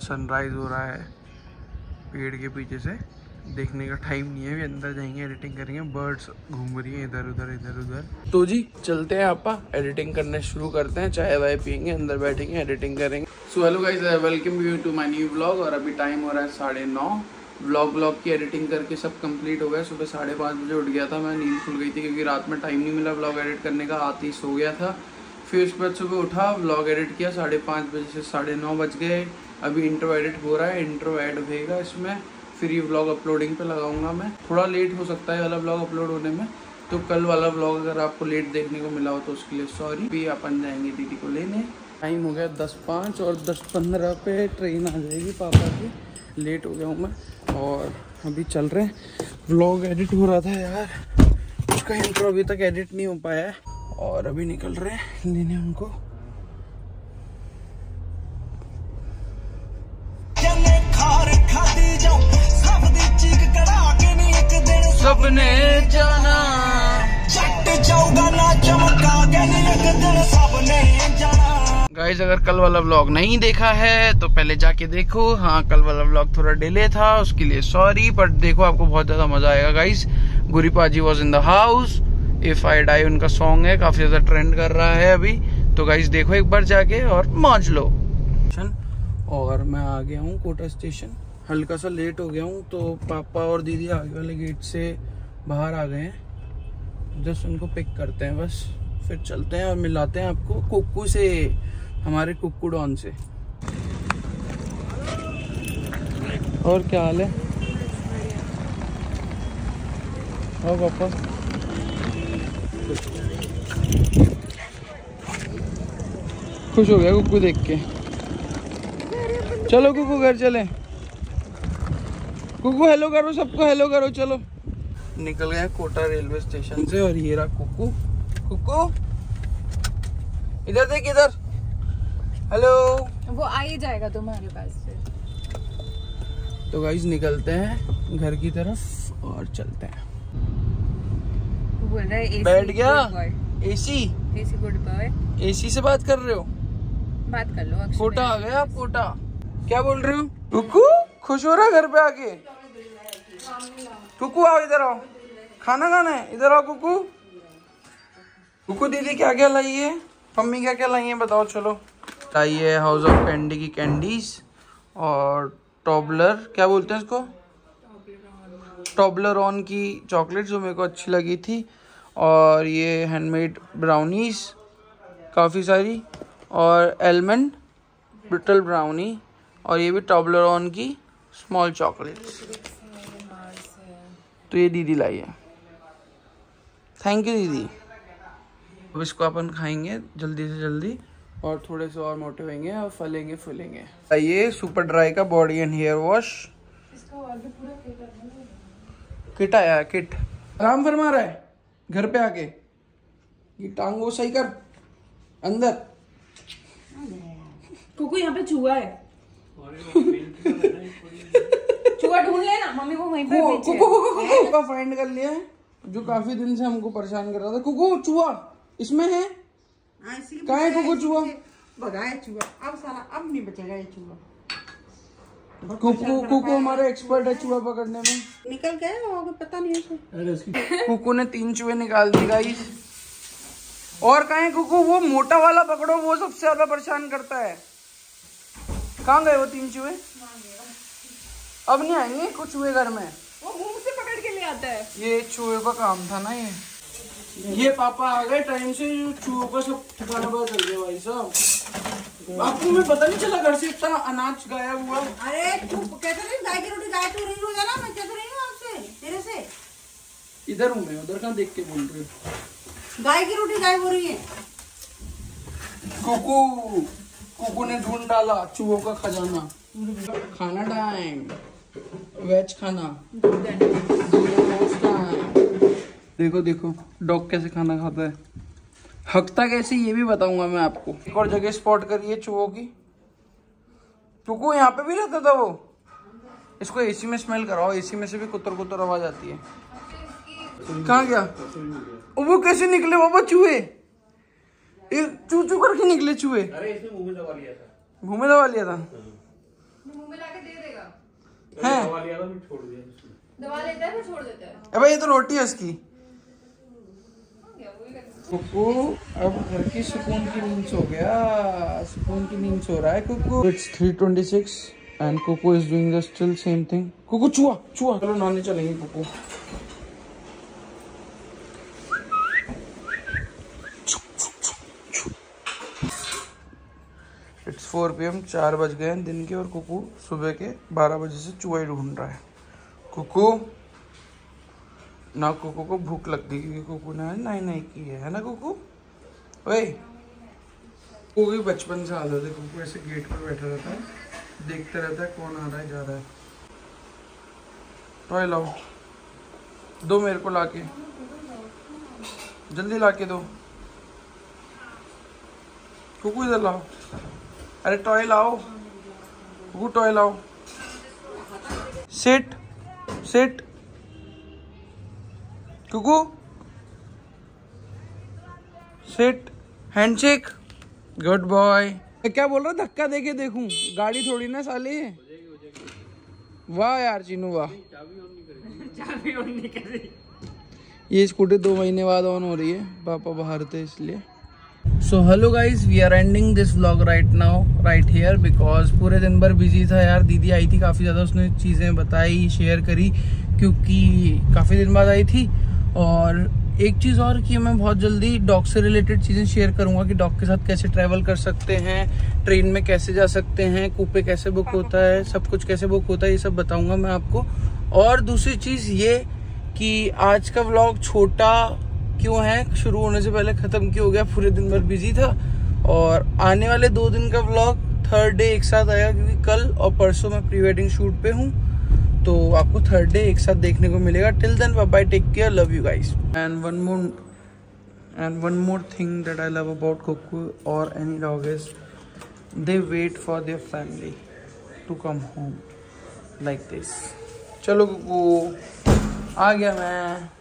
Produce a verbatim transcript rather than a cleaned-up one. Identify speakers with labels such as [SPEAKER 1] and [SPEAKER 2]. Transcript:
[SPEAKER 1] Sunrise हो रहा है पेड़ के पीछे से, देखने का टाइम नहीं है, अभी अंदर जाएंगे एडिटिंग करेंगे। बर्ड्स घूम रही हैं इधर उधर इधर उधर। तो जी चलते हैं आपा, एडिटिंग करने शुरू करते हैं, चाय वाय पियेंगे, अंदर बैठेंगे एडिटिंग करेंगे। So hello guys, welcome you to my new vlog. और अभी टाइम हो रहा है साढ़े नौ। व्लॉग व्लॉग की एडिटिंग करके सब कंप्लीट हो गया। सुबह साढ़े पाँच बजे उठ गया था मैं, नींद खुल गई थी क्योंकि रात में टाइम नहीं मिला व्लॉग एडिट करने का, आते ही सो गया था। फिर उसके बाद सुबह उठा, व्लॉग एडिट किया, साढ़े पाँच बजे से साढ़े नौ बज गए। अभी इंट्रो एडिट हो रहा है, इंट्रो ऐड होएगा इसमें, फिर ये व्लॉग अपलोडिंग पे लगाऊंगा मैं। थोड़ा लेट हो सकता है वाला व्लॉग अपलोड होने में, तो कल वाला व्लॉग अगर आपको लेट देखने को मिला हो तो उसके लिए सॉरी। भी अपन जाएंगे दीदी को लेने। टाइम हो गया दस पाँच और दस पंद्रह पे ट्रेन आ जाएगी पापा की। लेट हो गया हूँ मैं और अभी चल रहे हैं। व्लॉग एडिट हो रहा था यार, उसका इंट्रो अभी तक एडिट नहीं हो पाया है और अभी निकल रहे हैं लेने उनको। सबने जाना गाइस, अगर कल वाला व्लॉग नहीं देखा है तो पहले जाके देखो। हाँ, कल वाला व्लॉग थोड़ा डिले था, उसके लिए सॉरी, पर देखो आपको बहुत ज्यादा मजा आएगा गाइस। गुरी पाजी was in the house, if I die उनका सॉन्ग है, काफी ज्यादा ट्रेंड कर रहा है अभी। तो गाइस देखो एक बार जाके और मौज लो। और मैं आ गया हूँ कोटा स्टेशन, हल्का सा लेट हो गया हूँ तो पापा और दीदी आगे वाले गेट से बाहर आ गए हैं। जस्ट उनको पिक करते हैं बस, फिर चलते हैं और मिलाते हैं आपको कुक्कू से, हमारे कुक्कू डॉन से। और क्या हाल है? और पापा खुश हो गया कुक्कू देख के। चलो कुक्कू घर चले। कुक्कू हेलो करो, सबको हेलो करो। चलो निकल गए कोटा रेलवे स्टेशन से और ये रहा कुक्कू। कुक्कू इधर देख, इधर हेलो।
[SPEAKER 2] वो आ ही जाएगा तुम्हारे पास फिर।
[SPEAKER 1] तो गाइस निकलते हैं घर की तरफ और चलते हैं।
[SPEAKER 2] बोल रहा है एसी
[SPEAKER 1] बैठ गया AC
[SPEAKER 2] AC good boy.
[SPEAKER 1] AC से बात कर रहे हो?
[SPEAKER 2] बात कर लो।
[SPEAKER 1] कोटा आ गए आप? कोटा क्या बोल रहे हो? कुक्कू खुश हो रहा घर पे आके? कुक्कू आओ, इधर आओ, खाना खाना है, इधर आओ कुक्कू। कुक्कू दीदी क्या क्या लाई है, मम्मी क्या क्या लाई है बताओ। चलो लाई है हाउस ऑफ कैंडी की कैंडीज और टॉबलर, क्या बोलते हैं इसको, टॉबलरॉन की चॉकलेट जो मेरे को अच्छी लगी थी, और ये हैंडमेड ब्राउनीज काफ़ी सारी, और एलमंड ब्रिटल ब्राउनी, और ये भी टॉबलरॉन की स्मॉल चॉकलेट्स। तो ये दीदी लाई है, थैंक यू दीदी। अब इसको अपन खाएंगे जल्दी से जल्दी और थोड़े से और मोटे होंगे और फलेंगे फूलेंगे। ये सुपर ड्राई का body and hair wash kit आया, किट आराम फरमा रहा है घर पे आके। ये टांग वो सही कर अंदर।
[SPEAKER 2] कुकू यहाँ पे चूहा है, चूहा ढूंढ लेना, मम्मी वो वहीं पे
[SPEAKER 1] कुकू कुकू का फाइंड कर लिया है, जो काफी दिन से हमको परेशान कर रहा था। कुकू चूहा इसमें है, कहाँ है कुकू? चूहा
[SPEAKER 3] भगाया चूहा, अब साला अब नहीं बचेगा ये चूहा।
[SPEAKER 1] कुकू कुकू हमारे एक्सपर्ट है चूहा पकड़ने में।
[SPEAKER 3] निकल गए होगा, पता नहीं उसे।
[SPEAKER 1] कुकू ने तीन चूहे निकाल दिए गाइस। और कहाँ है कुकू? वो मोटा वाला पकड़ो, वो सबसे ज्यादा परेशान करता है। कहाँ गए वो तीन चूहे? अब नहीं आएंगे कुछ चूहे घर में,
[SPEAKER 2] वो मुंह से पकड़ के ले आता है।
[SPEAKER 1] ये चूहे का काम था ना। ये ये पापा आ गए टाइम से, चूहों का सब ठिकाना पता चल गया भाई साहब। आपको मैं पता नहीं चला घर से इतना अनाज गायब हुआ।
[SPEAKER 3] अरे चुप, कहते नहीं गाय की रोटी गाय तो रही हो जाना, मैं कहते रही हूँ आपसे, तेरे से।
[SPEAKER 1] इधर हूँ मैं, उधर कहाँ देख के बोल रही हूँ?
[SPEAKER 3] गाय की रोटी गायब हो रही है।
[SPEAKER 1] कुकू कुकू ने ढूंढ डाला चूहों का खजाना। खाना टाइम, वेज खाना। देखो देखो डॉग कैसे खाना खाता है, हकता कैसे ये भी बताऊंगा मैं आपको। एक और जगह स्पॉट करिए चूहों की। कुकू यहाँ पे भी रहता था वो। इसको एसी में स्मेल कराओ, एसी में से भी कुतर कुतर आवाज आती है। कहाँ गया वो? कैसे निकले बाबा चूहे? चू चू करके निकले चूहे।
[SPEAKER 4] अरे इसने मुंह में दबा लिया था।
[SPEAKER 1] मुंह में दबा लिया था?
[SPEAKER 2] मुंह में लाके दे देगा।
[SPEAKER 1] हैं
[SPEAKER 4] दवा लिया था फिर छोड़ दिया उसने।
[SPEAKER 2] दवा लेता है फिर छोड़ देता है।
[SPEAKER 1] अबे ये तो रोटी है उसकी।
[SPEAKER 2] क्या वही करता
[SPEAKER 1] कुकू अब घर की सुकून की नींद सो गया, सुकून की नींद सो रहा है Kuku. It's three twenty six and Kuku is doing the still same thing. Kuku चूहा चूहा, चलो नहाने चलेंगे Kuku. It's four P M, चार बज गए हैं दिन के और कुकू सुबह के बारह बजे से चूहा ही ढूंढ रहा है। कुकू ना, कुकू को भूख लगती क्योंकि कुकू ने नहीं नहीं की है, है ना कुकू? ओए कुकू की बचपन से आदत है, कुकू ऐसे गेट पर बैठा रहता है, देखते रहता है कौन आ रहा है जा रहा है। टॉय लाओ, दो मेरे को लाके, जल्दी लाके दो। कुकू इधर लाओ, अरे टॉय लाओ कुकू, टॉय लाओ। Sit sit Kuku, sit, handshake, good boy. क्या बोल रहा, धक्का देके देखूं? गाड़ी थोड़ी ना साली है। वाह यार चीनू वाह।
[SPEAKER 4] चाबी ऑन नहीं कर रही।
[SPEAKER 1] ये स्कूटी दो महीने बाद ऑन हो रही है, पापा बाहर थे इसलिए। So hello guys, we are ending this vlog right now right here because पूरे दिन भर बिजी था यार। दीदी आई थी, काफ़ी ज़्यादा उसने चीज़ें बताई, शेयर करी, क्योंकि काफ़ी दिन बाद आई थी। और एक चीज़ और कि मैं बहुत जल्दी डॉग से रिलेटेड चीज़ें शेयर करूंगा कि डॉग के साथ कैसे ट्रैवल कर सकते हैं, ट्रेन में कैसे जा सकते हैं, कूपे कैसे बुक होता है, सब कुछ कैसे बुक होता है, ये सब बताऊंगा मैं आपको। और दूसरी चीज़ ये कि आज का व्लॉग छोटा क्यों है, शुरू होने से पहले ख़त्म क्यों हो गया, पूरे दिन भर बिजी था। और आने वाले दो दिन का व्लॉग थर्ड डे एक साथ आएगा क्योंकि कल और परसों मैं प्री वेडिंग शूट पे हूँ, तो आपको थर्ड डे एक साथ देखने को मिलेगा। Till then bye bye, take care, love you guys. And one more and one more thing that I love about Kuku और any dog is they wait for their family to come home like this. चलो कुकू आ गया मैं।